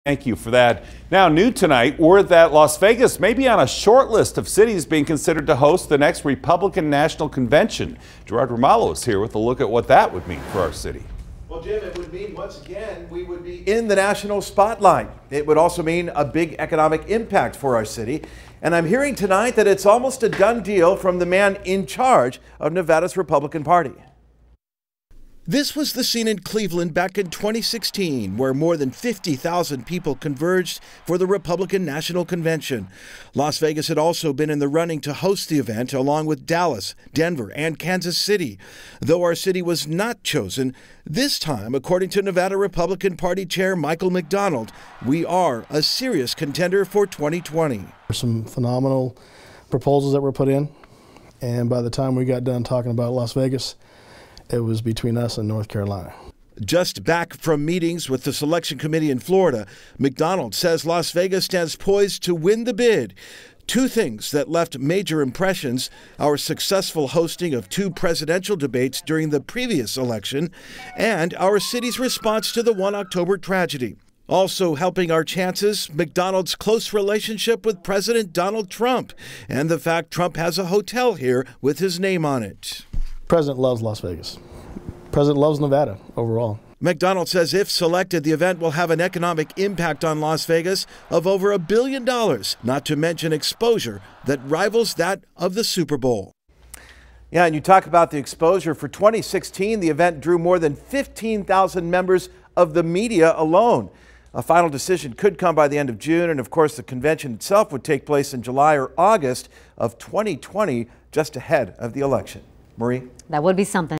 Thank you for that. Now, new tonight, word that Las Vegas may be on a short list of cities being considered to host the next Republican National Convention. Gerard Romalo is here with a look at what that would mean for our city. Well, Jim, it would mean once again we would be in the national spotlight. It would also mean a big economic impact for our city. And I'm hearing tonight that it's almost a done deal from the man in charge of Nevada's Republican Party. This was the scene in Cleveland back in 2016, where more than 50,000 people converged for the Republican National Convention. Las Vegas had also been in the running to host the event, along with Dallas, Denver, and Kansas City. Though our city was not chosen, this time, according to Nevada Republican Party Chair Michael McDonald, we are a serious contender for 2020. There's some phenomenal proposals that were put in, and by the time we got done talking about Las Vegas, it was between us and North Carolina. Just back from meetings with the selection committee in Florida, McDonald says Las Vegas stands poised to win the bid. Two things that left major impressions: our successful hosting of 2 presidential debates during the previous election, and our city's response to the 1 October tragedy. Also helping our chances, McDonald's close relationship with President Donald Trump, and the fact Trump has a hotel here with his name on it. President loves Las Vegas. President loves Nevada overall. McDonald says if selected, the event will have an economic impact on Las Vegas of over $1 billion, not to mention exposure that rivals that of the Super Bowl. Yeah, and you talk about the exposure. For 2016, the event drew more than 15,000 members of the media alone. A final decision could come by the end of June, and of course the convention itself would take place in July or August of 2020, just ahead of the election. Marie? That would be something.